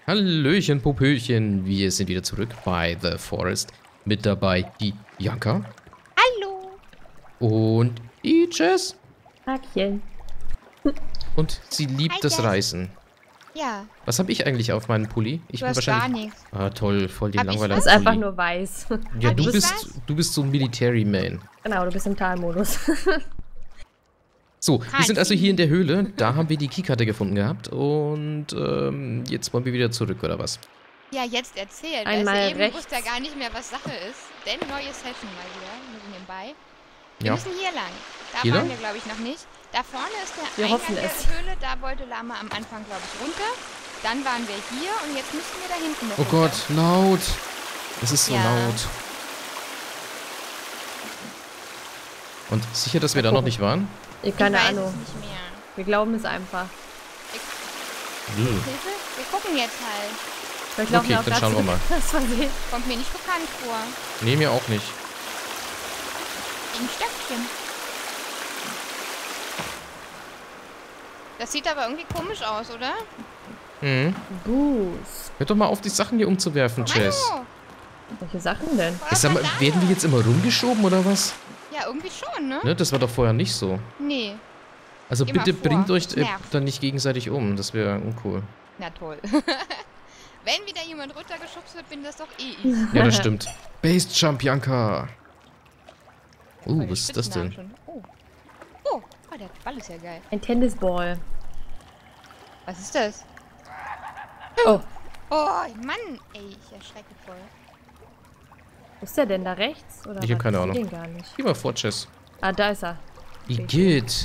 Hallöchen, Popöchen. Wir sind wieder zurück bei The Forest. Mit dabei die Janka. Hallo. Und die Jess. Tagchen. Und sie liebt Hi, das Jess. Reisen. Ja, Was habe ich eigentlich auf meinem Pulli? Ich du bin hast gar wahrscheinlich... nichts. Ah, toll, voll den Hab ich langweiligen Das was? ist einfach Pulli. nur weiß. Ja, Hab du ich bist, was? du bist so ein Military Man. Genau, du bist im Talmodus. So, wir sind also hier in der Höhle. Da haben wir die Keykarte gefunden gehabt. Und jetzt wollen wir wieder zurück, oder was? Ja, jetzt erzähl. Einmal Da ist eben rechts. wusste er gar nicht mehr, was Sache ist. Denn neue Session mal wieder. Nur nebenbei. Wir Ja. müssen hier lang. Da Hier waren lang? wir, glaube ich, noch nicht. Da vorne ist der Wir Eingang hoffen der es. Höhle. Da wollte Lama am Anfang, glaube ich, runter. Dann waren wir hier und jetzt müssen wir da hinten noch Oh runter. Gott, laut. Es ist so Ja. laut. Und sicher, dass wir da noch nicht waren? Keine ich weiß Ahnung. es nicht mehr. Wir glauben es einfach. Hilfe? Wir gucken jetzt halt. Vielleicht laufen Okay, wir auch dann grad schauen wir zu- mal. Das versehen. Kommt mir nicht bekannt vor. Nee, mir auch nicht. Ein Stöckchen. Das sieht aber irgendwie komisch aus, oder? Mhm. Boost. Hör doch mal auf, die Sachen hier umzuwerfen, Jess. Hallo. Welche Sachen denn? Ich sag mal, werden wir jetzt immer rumgeschoben oder was? Ja, irgendwie schon, ne? Ne, das war doch vorher nicht so. Nee. Also Geh mal bitte vor. bringt euch Nervt. dann nicht gegenseitig um. Das wäre uncool. Na toll. Wenn wieder jemand runtergeschubst wird, bin das doch eh ich. Ja, das stimmt. Base Jump, Janka. Voll die Was ist das Spitznamen denn? schon. Oh. Oh, der Ball ist ja geil. Ein Tennisball. Was ist das? Oh, Oh, Mann, ey, ich erschrecke voll. wo ist der denn? Da rechts? Oder Ich hab was? keine Ich Ahnung. seh den gar nicht. Geh mal vor, Jess. Ah, da ist er. Igitt.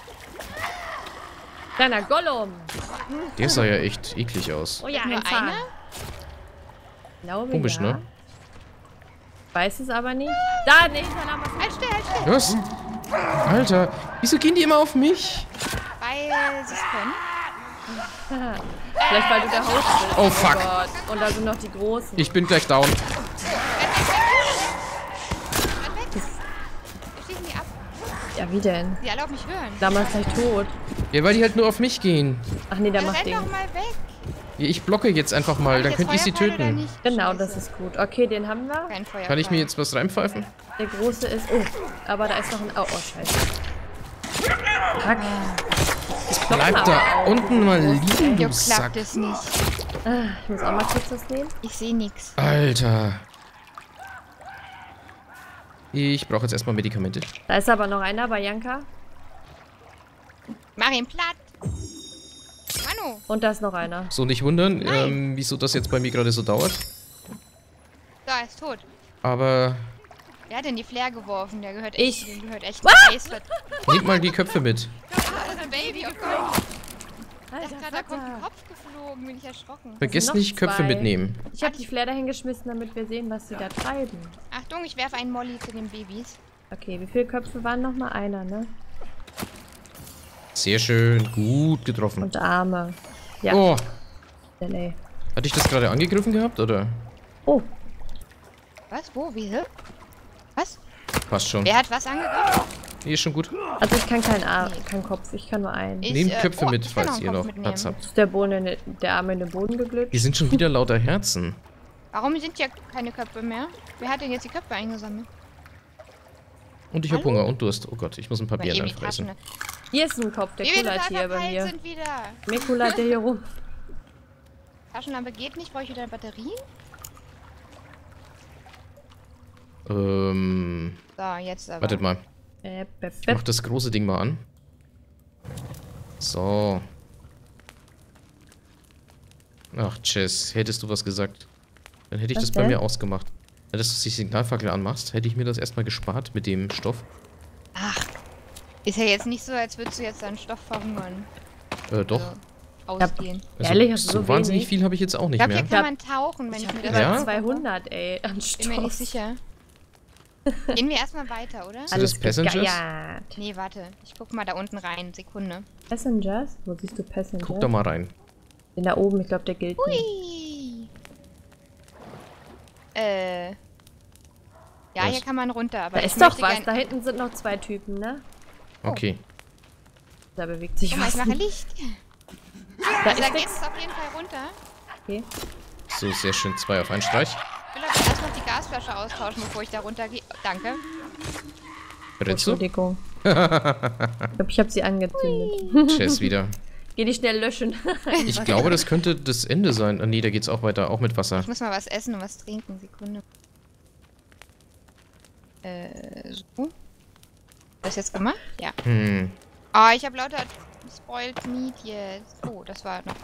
Kleiner Gollum. Der sah ja echt eklig aus. Oh ja, Nur ein Zahn. einer? Ich glaube, Komisch, ja. ne? Weiß es aber nicht. Da, nee, hinter Lama. Halt still, halt still. Was? Alter, wieso gehen die immer auf mich? Weil sie es können. Vielleicht weil du der Host bist. Oh, fuck. Gott. Und da sind noch die Großen. Ich bin gleich down. Renn weg. Wir schießen die ab. Ja, wie denn? Die alle auf mich hören. Lama ist gleich tot. Ja, weil die halt nur auf mich gehen. Ach nee, der Dann macht renn doch Ding. mal weg. Ja, ich blocke jetzt einfach mal, dann Jetzt könnt ihr sie Feuerpfeil oder töten. nicht? Genau, Scheiße. das ist gut. Okay, den haben wir. Kein Feuerpfeil. Kann ich mir jetzt was reinpfeifen? Der große ist... Oh, aber da ist noch ein... Oh, scheiße. Fuck. Bleib da unten mal liegen, Jo, du Sack. klappt es nicht. Ich muss auch mal kurz was nehmen. Ich sehe nichts. Alter. Ich brauche jetzt erstmal Medikamente. Da ist aber noch einer bei Janka. Mach ihn platt. Manu. Und da ist noch einer. So, nicht wundern, wieso das jetzt bei mir gerade so dauert. Da, er ist tot. Aber Wer hat denn die Flair geworfen? Der gehört Ich. echt. Dem gehört echt ein Eisfett. nehmt mal die Köpfe mit. Das ist ein Baby, oh Gott. Ich Alter, dachte gerade, da kommt ein Vater. Kopf geflogen. Bin ich erschrocken. Vergesst noch nicht, Köpfe zwei. mitnehmen. Ich habe die Flair dahin geschmissen, damit wir sehen, was sie da treiben. Achtung, ich werfe einen Molly zu den Babys. Okay, wie viele Köpfe waren noch mal? Einer, ne? Sehr schön, gut getroffen. Und Arme. Ja, Oh, LA. hatte ich das gerade angegriffen gehabt, oder? Oh, Was? Wo? Wie? Hä? Was? Passt schon. Wer hat was angegriffen? Nee, ist schon gut. also ich kann keinen Kopf, ich kann nur einen. Ich, Nehmt Köpfe mit, ich kann falls auch ihr einen noch Kopf Platz mitnehmen. habt. Ist der Arm in den Boden geglitscht? Hier sind schon wieder lauter Herzen. Warum sind ja keine Köpfe mehr? Wer hat denn jetzt die Köpfe eingesammelt? Und ich habe Hallo? Hunger und Durst. Oh Gott, ich muss ein paar Bei Bieren ewig einfressen. Taschen. Hier ist ein Kopf, der Wie wir kullert total hier bei verpeilt mir. sind wieder. Mir kullert der hier rum. Taschenlampe geht nicht. Brauche ich wieder Batterien? So, jetzt aber. Wartet mal. Ich mach das große Ding mal an. So. Ach, Jess, hättest du was gesagt. Dann hätte ich Was das bei denn? mir ausgemacht. Ja, dass du die Signalfackel anmachst, hätte ich mir das erstmal gespart mit dem Stoff. Ach. Ist ja jetzt nicht so, als würdest du jetzt deinen Stoff verhungern. Doch. Also, ausgehen. Also, Ehrlich, hast du so so wahnsinnig wenig? viel habe ich jetzt auch Ich nicht glaube, hier mehr. kann man tauchen, wenn ich mir das Ja? angucke. 200, ey, an Bin mir nicht Stoff. sicher. Gehen wir erstmal weiter, oder? Sind das Passengers? Ja. Nee, warte. Ich guck mal da unten rein. Sekunde. Passengers? Wo siehst du Passengers? Guck da mal rein. Den da oben, ich glaube, der gilt nicht. Hui. Ja, Was? hier kann man runter, aber Da ich ist doch möchte was. gern- Da hinten sind noch 2 Typen, ne? Okay. Da bewegt sich Guck mal, ich was. mache Licht. Da Also, da ist geht nix. es auf jeden Fall runter. Okay. So, sehr schön. 2 auf einen Streich. Ich will aber erst noch die Gasflasche austauschen, bevor ich da runtergehe. Danke. Rennst du? Entschuldigung. Ich glaube, ich habe sie angezündet. Chess wieder. Geh die schnell löschen. Ich glaube, das könnte das Ende sein. Ah, nee, da geht's auch weiter. Auch mit Wasser. Ich muss mal was essen und was trinken. Sekunde. So. Das jetzt gemacht? Ja. Ah, ich habe lauter Spoiled Meat jetzt. Oh, das war noch.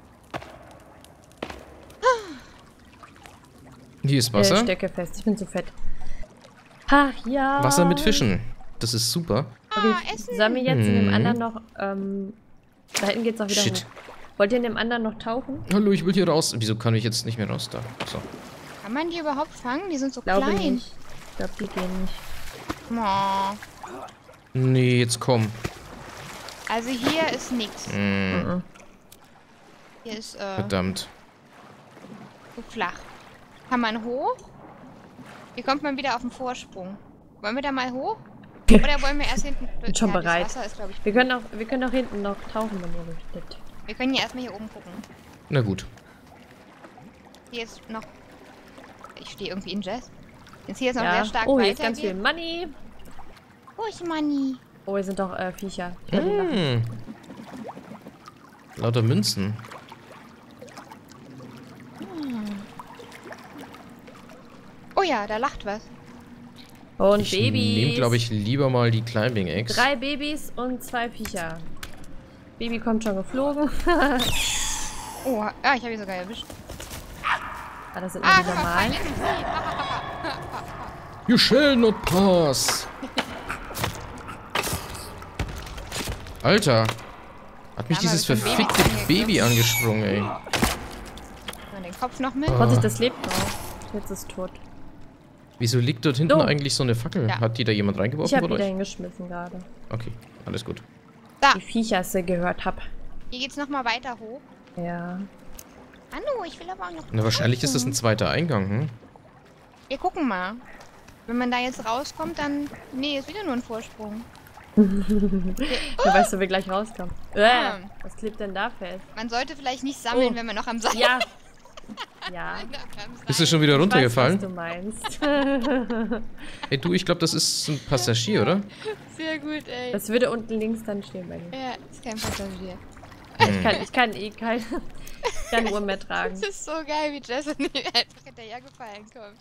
Hier ist Wasser. Stecke fest, ich bin zu fett. Ach ja. Wasser mit Fischen. Das ist super. Okay, Essen. sollen wir jetzt in dem anderen noch, da hinten geht's auch wieder Shit. hoch. Wollt ihr in dem anderen noch tauchen? Hallo, ich will hier raus. Wieso kann ich jetzt nicht mehr raus da? So. Kann man die überhaupt fangen? Die sind so Glaube klein. nicht. Ich glaube, die gehen nicht. Oh. Nee, jetzt komm. Also hier ist nichts. Mhm. Hier ist Verdammt. so flach. Kann man hoch? Hier kommt man wieder auf den Vorsprung. Wollen wir da mal hoch? Oder wollen wir erst hinten... Bin schon bereit. Das Wasser ist, glaube ich, Wir können auch hinten noch tauchen, wenn ihr möchtet. wir können ja erstmal hier oben gucken. Na gut. Hier ist noch... Ich stehe irgendwie in Jazz. Jetzt hier ist noch Ja. sehr stark Oh, hier ist ganz viel weitergeht. Money. Wo ist Money? Oh, hier sind doch Viecher. Ich höre die lachen. Lauter Münzen. Oh ja, da lacht was. Und Ich Babys. nehme, glaube ich, lieber mal die Climbing Eggs. 3 Babys und 2 Viecher. Baby kommt schon geflogen. Oh, ah, ich habe ihn sogar erwischt. Ah, das sind nur die guck mal, normalen. Pfeile im See. You shall not pass. Alter. Hat mich Ja, dieses aber wir sind verfickte Babys Baby angesprungen, ey. Mal den Kopf noch mit. Vorsicht, das lebt noch. Jetzt ist es tot. Wieso liegt dort hinten So. eigentlich so eine Fackel? Ja. Hat die da jemand Ich reingeworfen habe von wieder euch? hingeschmissen gerade. Okay, alles gut. Da, Die Viecher, als ich gehört habe. hier geht's nochmal weiter hoch. Ja. Hallo, ich will aber auch noch... Na, wahrscheinlich ist das ein zweiter Eingang, hm? Wir gucken mal. Wenn man da jetzt rauskommt, dann... Nee, ist wieder nur ein Vorsprung. Du weißt, wo wir gleich rauskommen. Ah. Was klebt denn da fest? Man sollte vielleicht nicht sammeln, Oh. wenn man noch am Seil Ja. Ja. Bist du schon wieder Ich weiß, runtergefallen? was du meinst. Ey, du, ich glaube, das ist ein Passagier, oder? Sehr gut, ey. Das würde unten links dann stehen bei dir. Ja, ist kein Passagier. Ich kann eh keine Uhr mehr tragen. Das ist so geil, wie Jess und mir einfach hinterhergefallen kommt.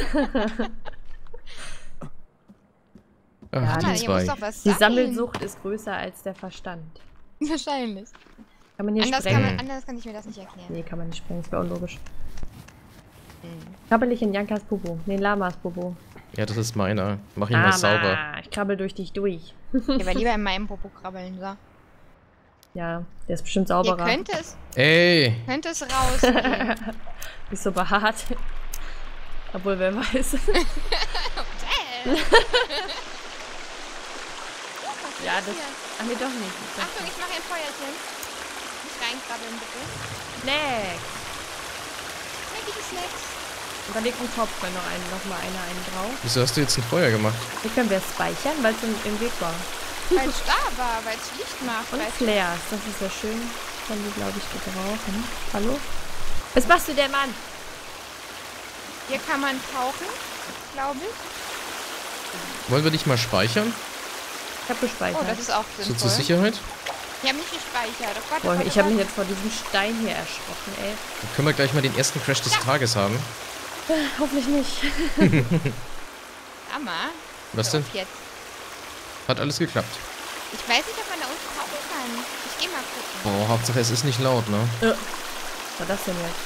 Ach, Ja, die Mann, ihr müsst zwei. doch was Die sammeln. Sammelsucht ist größer als der Verstand. Wahrscheinlich. Kann man hier Anders sprengen? kann ich mir das nicht erklären. Nee, kann man nicht sprengen, das wäre unlogisch. Krabbel ich in Jankas Popo. Nee, Lamas Popo. Ja, das ist meiner. Mach ihn mal sauber. Ich krabbel durch dich durch. Ich will lieber in meinem Popo krabbeln, so. Ja, der ist bestimmt Ihr sauberer. könnt Ey! es rausgehen. Ist so behaart. Obwohl, wer weiß. Ja, das... Ach nee, doch nicht. Achtung, ich mache ein Feuerchen. Nicht reinkrabbeln, bitte. Snacks. Leckige Snacks. Überleg einen Topf, wenn noch mal einen drauf. Wieso hast du jetzt ein Feuer gemacht? Hier können wir es speichern, weil es im Weg war. Weil es da war, weil es Licht macht. Und weißt du? Flares, das ist ja schön. Können die, glaube ich, gebrauchen. Hallo? Was machst du denn, Mann? Hier kann man tauchen, glaube ich. Wollen wir dich mal speichern? Ich habe gespeichert. Oh, das ist auch So sinnvoll. zur Sicherheit? Ich habe nicht gespeichert. Oh Gott, oh Boah, Gott, ich oh habe mich Gott. jetzt vor diesem Stein hier erschrocken, ey. Dann können wir gleich mal den ersten Crash des Tages haben. Hoffentlich nicht. Hammer. Was denn? Jetzt. Hat alles geklappt. Ich weiß nicht, ob man da unten tauchen kann. Ich geh mal gucken. Boah, Hauptsache es ist nicht laut, ne? Was war das denn jetzt?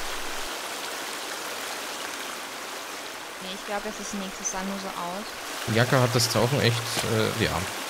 Nee, ich glaube, das ist nichts. Das sah nur so aus. Jacke hat das Tauchen echt, ja.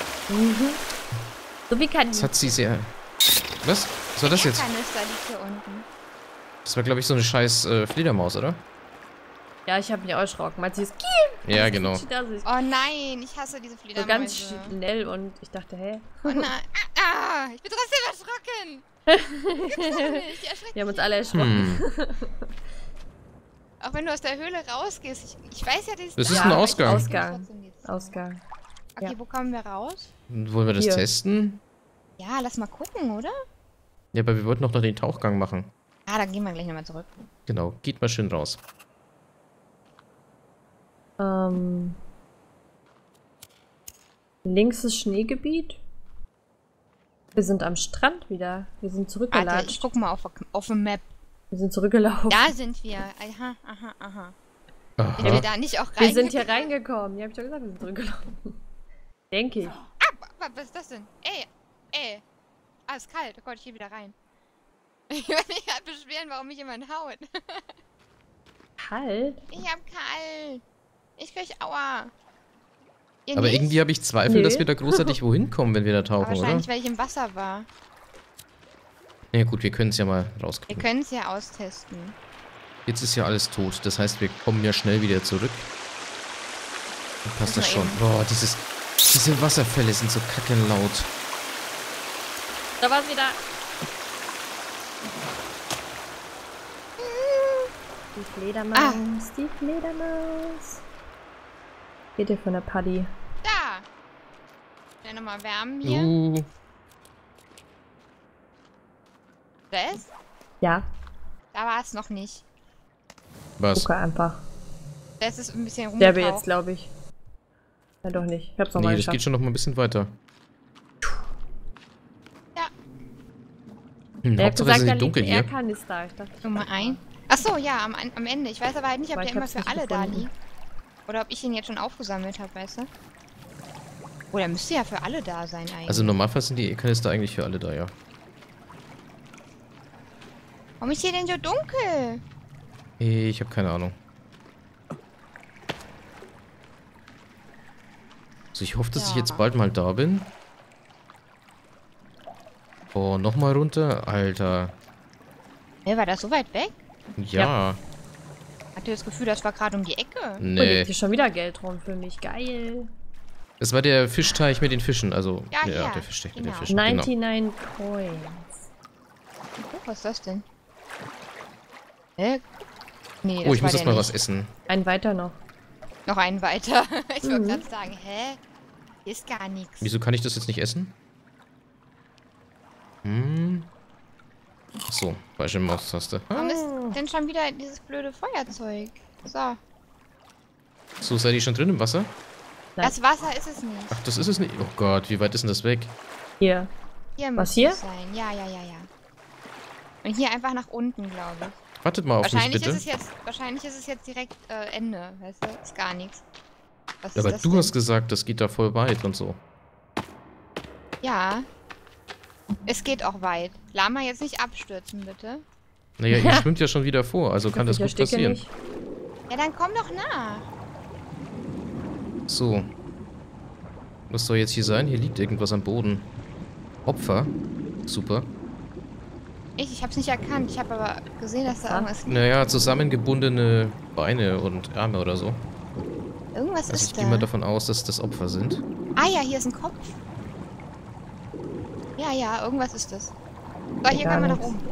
So wie kann Das hat sie sehr... Was? Was war das jetzt? Kanister liegt hier unten. Das war, glaube ich, so eine scheiß Fledermaus, oder? Ja, ich habe mich auch erschrocken. Meinst du, Ja, genau. so Oh nein, ich hasse diese Fledermäuse. ganz schnell und ich dachte, hä? Oh nein. Ich bin trotzdem erschrocken. Gibt's doch nicht. Die erschreckt Wir haben uns mich. alle erschrocken. Auch wenn du aus der Höhle rausgehst. Ich weiß ja, Das ist Ja, ein Ausgang. Ausgang. Ausgang. Okay, Ja. wo kommen wir raus? Wollen wir das Hier. testen? Ja, lass mal gucken, oder? Ja, aber wir wollten noch den Tauchgang machen. Ah, dann gehen wir gleich nochmal zurück. Genau, geht mal schön raus. Links ist Schneegebiet. Wir sind am Strand wieder. Wir sind Warte, ich zurückgelatscht. guck mal auf dem Map. Wir sind zurückgelaufen. Da sind wir. Aha, aha, aha. Aha. Sind wir da nicht auch Wir rein? sind hier reingekommen. Ja, hab ich doch gesagt, wir sind zurückgelaufen. Denke ich. Was ist das denn? Ey. Ah, ist kalt. Oh Gott, ich gehe wieder rein. Ich will mich halt beschweren, warum mich jemand haut. Kalt? Ich hab kalt. Ich krieg Aua. Ihr Aber nicht? irgendwie habe ich Zweifel, Nö. dass wir da großartig wohin kommen, wenn wir da tauchen, oder? Wahrscheinlich, weil ich im Wasser war. Ja gut, wir können es ja mal Wir rauskriegen. können es ja austesten. Jetzt ist ja alles tot. Das heißt, wir kommen ja schnell wieder zurück. Dann passt das Müssen schon. wir Boah, diese Wasserfälle sind so kackenlaut. Da war's wieder. Die Fledermaus, die Fledermaus. Geht ihr von der Paddy? Da! Schnell nochmal wärmen hier. Das? Ja, Da war es noch nicht. Was? gucke einfach. Das ist ein bisschen Der will rumgetaucht. jetzt, glaube ich. Ja, doch nicht. Ich hab's noch mal Nee, das geschafft. geht schon noch mal ein bisschen weiter. Ja. Er hat Hauptsache es gesagt, ist da nicht dunkel liegt hier. ein Air-Kanister. Ich dachte, Nummer 1. Achso, ja, am Ende. Ich weiß aber halt nicht, ob Aber der ich immer hab's für nicht alle da gefunden. liegt. Oder ob ich ihn jetzt schon aufgesammelt habe, weißt du? Oh, der müsste ja für alle da sein eigentlich. Also im Normalfall sind die E-Kanister eigentlich für alle da, ja. Warum ist hier denn so dunkel? Ich habe keine Ahnung. Also ich hoffe, dass ich Ja. jetzt bald mal da bin. Oh, nochmal runter. Alter. Hey, war das so weit weg? Ja. Hatte das Gefühl, das war gerade um die Ecke. oh, Nee. liegt hier schon wieder Geld rum für mich. Geil. Das war der Fischteich mit den Fischen. Also, Ja, ja, ja, der Fischteich mit den genau. Fischen. Genau. 99 Coins. Oh, was ist das denn? Nee, das Oh, ich war muss der erst mal nicht. was essen. Ein weiter noch. Noch einen weiter. Ich wollte gerade sagen, hä? Hier ist gar nichts. Wieso kann ich das jetzt nicht essen? Achso, falsche Maustaste. Warum ist denn schon wieder dieses blöde Feuerzeug? So. So, seid ihr schon drin im Wasser? Nein. Das Wasser ist es nicht. Ach, das ist es nicht. Oh Gott, wie weit ist denn das weg? Hier. Hier Was, müsste hier? es sein. Ja. Und hier einfach nach unten, glaube ich. Wartet mal auf mich, Wahrscheinlich bitte. ist es jetzt direkt Ende, weißt du? Ist gar nichts. Was ist Aber das du denn? hast gesagt, das geht da voll weit und so. Ja. Es geht auch weit. Lama jetzt nicht abstürzen, bitte. Naja, ihr schwimmt ja schon wieder vor, also kann das Ich gut ersticke passieren. nicht. Ja, dann komm doch nach. So. Was soll jetzt hier sein? Hier liegt irgendwas am Boden. Opfer. Super. Ich hab's nicht erkannt. Ich habe aber gesehen, dass da Ah. irgendwas liegt. Naja, zusammengebundene Beine und Arme oder so. Irgendwas Also ich ist gehe mal da. davon aus, dass das Opfer sind. Ah ja, hier ist ein Kopf. Ja, irgendwas ist das. So, hier Gar kann man nach nichts. oben.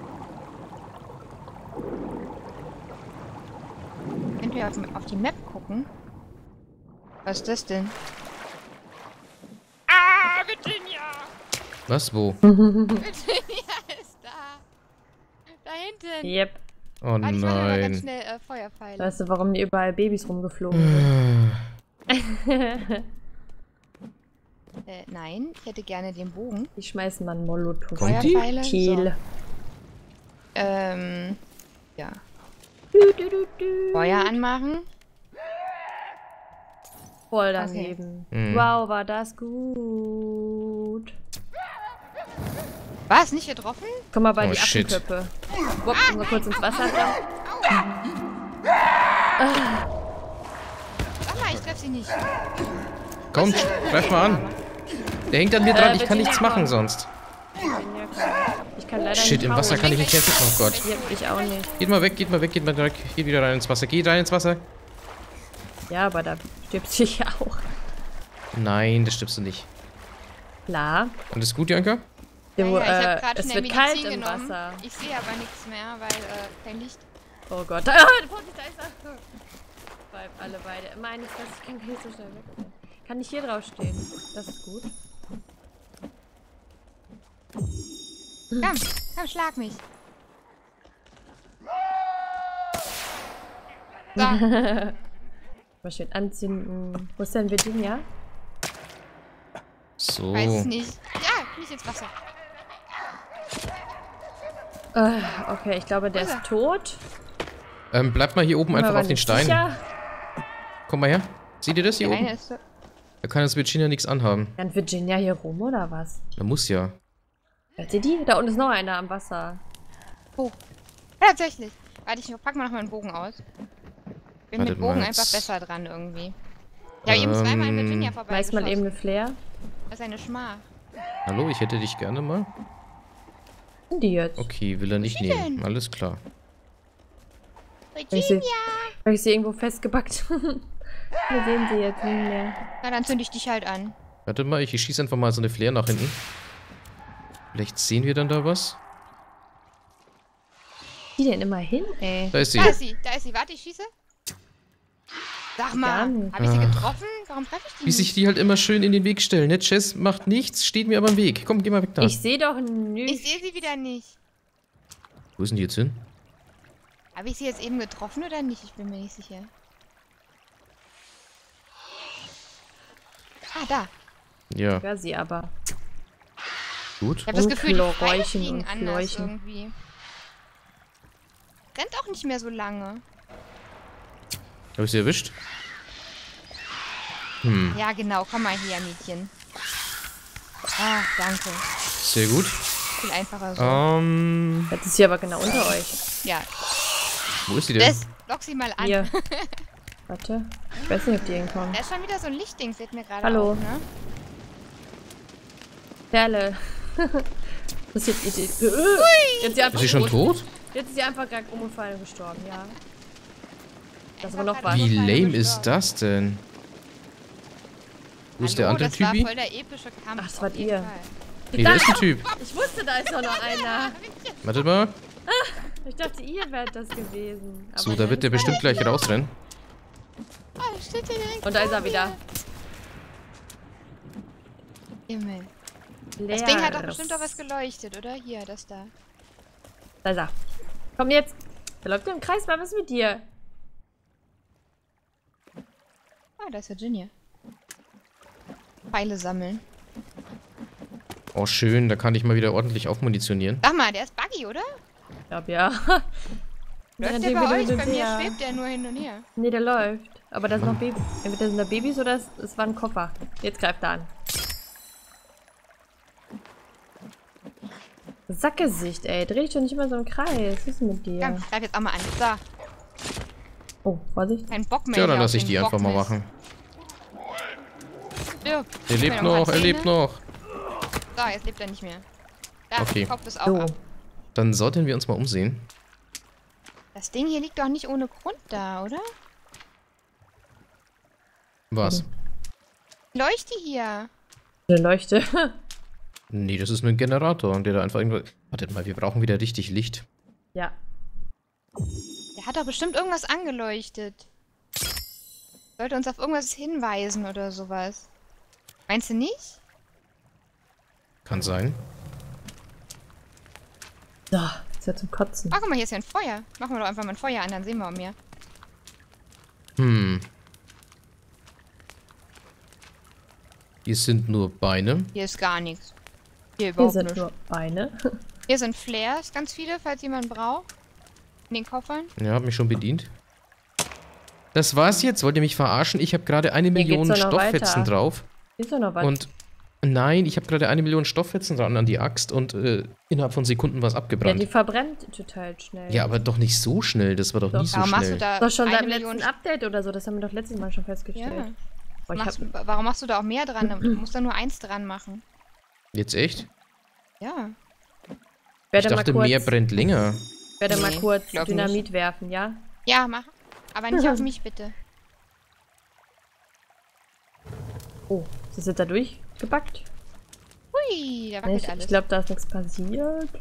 Könnt ihr auf die Map gucken? Was ist das denn? Ah, Virginia! Was? Wo? Virginia ist da. Da hinten. Yep. Oh Warte, ich mache mal ganz nein. schnell Feuerpfeile. Weißt du, warum hier überall Babys rumgeflogen sind? Nein, ich hätte gerne den Bogen. Die schmeißen mal einen Molotow. Kommt die? Feuerpfeile. Thiel. Ja. Du, du, du, du. Feuer anmachen. Voll daneben. Hm. Wow, war das gut. War es nicht getroffen? Komm mal bei Oh, die shit. Affenköppe. Wupp, mal kurz ins Wasser dran. Sag mal, ich treffe sie nicht. Kommt, greif mal an. Der hängt an mir dran, ich kann Virginia, nichts machen komm. sonst. Ich kann leider Shit, nicht im Wasser hauen. kann ich nicht helfen. Oh Gott. Ja, ich auch nicht. Geht mal weg, geht mal weg, geht mal weg. Geht wieder rein ins Wasser. Geht rein ins Wasser. Ja, aber da stirbt sich ja auch. Nein, das stirbst du nicht. Klar. Und ist gut, Janka? Ja, ich habe gerade Es schnell wird kalt Medizin im genommen. Wasser. Ich sehe aber nichts mehr, weil kein Licht. Oh Gott. Ah, der Polizei ist da. Weil alle beide. Meine Fresse, ich kann gar nicht so schnell weg. Kann nicht hier drauf stehen. Das ist gut. Komm, schlag mich. So, Mal schön anzünden. Wo ist denn Virginia? So. weiß es nicht. Ja, nicht ins Wasser. Okay, ich glaube, der Wo ist ist tot. Bleibt mal hier oben Bin mir einfach aber auf den nicht Stein. sicher. Komm mal her. Seht ihr das hier Der oben? eine ist so. Da kann das Virginia nichts anhaben. Rennt Virginia hier rum, oder was? Da muss ja. Hört ihr die? Da unten ist noch einer am Wasser. Oh. Ja, tatsächlich. Warte, ich pack mal noch mal einen Bogen aus. Bin Wartet mit Bogen mal, einfach jetzt- besser dran irgendwie. Ja, eben zweimal an Virginia vorbei. Weiß mal eben eine Flair. Das ist eine Schmach. Hallo, ich hätte dich gerne mal. Sind die jetzt? Okay, will er nicht Wo ist sie nehmen. denn? Alles klar. Virginia! Habe ich sie irgendwo festgebackt? Wir sehen sie jetzt nicht mehr. Na, dann zünde ich dich halt an. Warte mal, ich schieße einfach mal so eine Flair nach hinten. Vielleicht sehen wir dann da was. Die denn immer hin, ey? Da ist sie. Da ist sie, da ist sie. Warte, ich schieße. Sag Gar mal, nicht. habe ich sie getroffen? Warum treffe ich die Wie sich die halt immer schön in den Weg stellen. Ne? Chess macht nichts, steht mir aber im Weg. Komm, geh mal weg da. Ich sehe doch Ich nichts. sehe sie wieder nicht. Wo ist denn die jetzt hin? Habe ich sie jetzt eben getroffen oder nicht? Ich bin mir nicht sicher. Ah, da. Ja, Ich höre sie aber. gut. Ich habe das Und Gefühl, die Pfeile Florräuchen fliegen und anders Fleuchen. irgendwie. Rennt auch nicht mehr so lange. Habe ich sie erwischt? Hm, Ja, genau. Komm mal her, Mädchen. Ah, danke. sehr gut. Viel einfacher so. Jetzt ist sie aber genau unter euch. Ja, Wo ist sie denn? das lock sie mal an. Hier. Warte. Ich weiß nicht, ob die hinkommen. Da ist schon wieder so ein Lichtding, fällt mir gerade Hallo. auf, ne? Perle. Was ist jetzt? Jetzt ist sie einfach Ist sie schon tot? Jetzt ist sie einfach gerade umgefallen und gestorben, ja. Das war Einfach noch gerade was. Wie umgefallen und lame ist gestorben. das denn? Wo ist der Hallo, andere das war Typi? voll der epische Kampf. Ach, das wart auf jeden ihr. Fall. Nee, da ist ein Typ. Ich wusste, da ist doch noch einer. Wartet mal. Ich dachte, ihr wärt das gewesen. Aber So, da wird der nein, bestimmt gleich rausrennen. Oh, da steht der direkt Und da ist er vor wieder. mir. Himmel. Das Ding hat doch bestimmt auch was geleuchtet, oder? Hier, das da. Da ist er. Komm jetzt. Der läuft im Kreis, was ist mit dir? Ah, da ist Virginia. Pfeile sammeln. Oh, schön. Da kann ich mal wieder ordentlich aufmunitionieren. Sag mal, der ist buggy, oder? Ich glaub, ja. Läuft Ja, der bei euch? hin und Bei mir her. schwebt der nur hin und her. Nee, der läuft. Aber da sind noch Babys. Entweder sind da Babys oder es war ein Koffer. Jetzt greift er an. Sackgesicht, ey. Dreh dich doch nicht immer so im Kreis. Was ist mit dir? Komm, greif jetzt auch mal an. So, Oh, Vorsicht. kein Bock mehr. Tja, dann hier lasse auf ich den die einfach mal Bockmist. machen. Stirb. Er lebt Mir noch, mal er lebt Zähne. noch. So, jetzt lebt er nicht mehr. Da, Okay. Kopf ist auch So. ab. Dann sollten wir uns mal umsehen. Das Ding hier liegt doch nicht ohne Grund da, oder? Was? Leuchte hier. Eine Leuchte. Nee, das ist nur ein Generator, der da einfach irgendwas... Wartet mal, wir brauchen wieder richtig Licht. Ja. Der hat doch bestimmt irgendwas angeleuchtet. Sollte uns auf irgendwas hinweisen oder sowas. Meinst du nicht? Kann sein. So, ist ja zum Kotzen. Ah, guck mal, hier ist ja ein Feuer. Machen wir doch einfach mal ein Feuer an, dann sehen wir auch mehr. Hm. Hier sind nur Beine. Hier ist gar nichts. Hier Hier überhaupt sind nichts. nur Beine. Hier sind Flares, ganz viele, falls jemand braucht. In den Koffern. Ja, hab mich schon bedient. Das war's jetzt. Wollt ihr mich verarschen? Ich habe gerade 1 Hier Million geht's doch noch Stofffetzen weiter. drauf. Hier ist doch noch was. Und nein, ich habe gerade 1 Million Stofffetzen dran an die Axt und innerhalb von Sekunden was ja, abgebrannt. die verbrennt total schnell. Ja, aber doch nicht so schnell. Das war doch Doch. nie so Warum machst du schnell. da Doch schon seit eine dem Million... letzten Update oder so. Das haben wir doch letztes Mal schon festgestellt. Ja. Boah, ich hab, Warum machst du da auch mehr dran? Du musst da nur 1 dran machen. Jetzt echt? Ja. Ich werde mal dachte, kurz, mehr brennt länger. werde mal Nee, kurz glaub Dynamit werfen, ja? Ja, mach. Aber nicht auf mich, bitte. Oh, sie sind da durchgebackt. Hui, da wackelt Ich alles. glaube, da ist nichts passiert.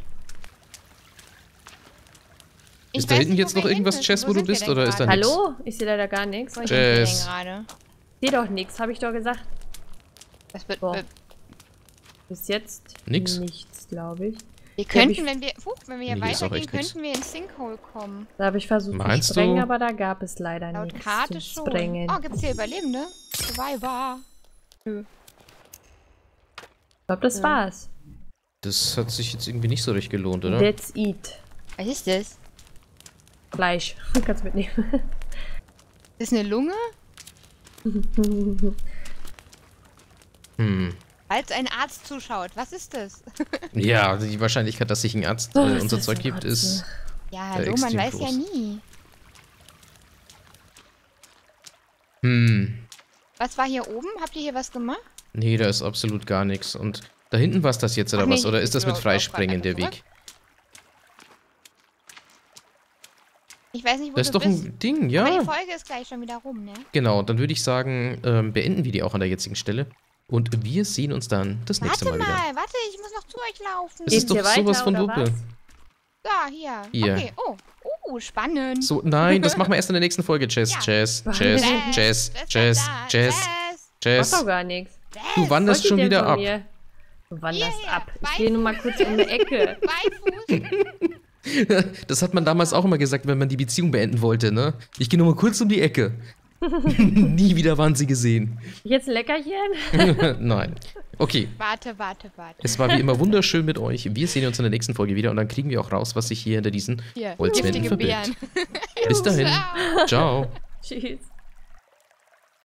Ich Ist da weiß hinten nicht, jetzt wo noch wir irgendwas, hin Chess, müssen. wo du sind wir bist, denn oder ist da gerade? nix? Hallo? Ich sehe leider gar nichts. Wo Ich sind wir denn Jess. gerade? sehe doch nichts, habe ich doch gesagt. Das wird... Boah. Bis jetzt Nix? nichts, glaube ich. Wir könnten, hab wenn wir hier Nee, ist auch weitergehen, echt nix. könnten wir ins Sinkhole kommen. Da habe ich versucht Meinst zu sprengen, du? aber da gab es leider Laut nichts Karte zum schon. Sprengen. Oh, gibt's hier Überlebende? Survivor. Ich glaube, das war's. Das hat sich jetzt irgendwie nicht so recht gelohnt, oder? Let's eat. Was ist das? Fleisch. Kannst mitnehmen. Ist das eine Lunge? Hm. Falls ein Arzt zuschaut, was ist das? Ja, die Wahrscheinlichkeit, dass sich ein Arzt Oh, unser ist das Zeug so gibt, ist... Ja, hallo, man extrem weiß ja groß. nie. Hm. Was war hier oben? Habt ihr hier was gemacht? Nee, da ist absolut gar nichts. Und da hinten war es das jetzt, oder Ach nee, was? Oder ist das mit ich Freispringen der zurück. Weg? Ich weiß nicht, wo Das ist du doch bist. ein Ding, Aber ja. die Folge ist gleich schon wieder rum, ne? Genau, dann würde ich sagen, beenden wir die auch an der jetzigen Stelle. Und wir sehen uns dann das nächste Warte Mal wieder. mal, warte, ich muss noch zu euch laufen. Das ist doch Geht's hier sowas weiter, von oder Wuppe. was? Da, hier. Hier. Okay, oh, spannend. So, nein, das machen wir erst in der nächsten Folge. Jazz, Ja. Jazz, Was? Jazz, Jazz, Jazz, Jazz, Jazz, da, Jazz, Macht Jazz. doch gar nichts. Du wanderst Was schon wollt ihr wieder denn ab. von mir? Du wanderst Hierher, ab. Ich Beifuß. gehe nur mal kurz um eine Ecke. Beifuß. Das hat man damals auch immer gesagt, wenn man die Beziehung beenden wollte, ne? Ich gehe nur mal kurz um die Ecke. Nie wieder waren sie gesehen. Jetzt ein Leckerchen? Nein. Okay, Warte. es war wie immer wunderschön mit euch. Wir sehen uns in der nächsten Folge wieder und dann kriegen wir auch raus, was sich hier hinter diesen Hier, Holzwänden giftige verbirgt. Beeren. Bis dahin. Ciao. Ciao. Tschüss.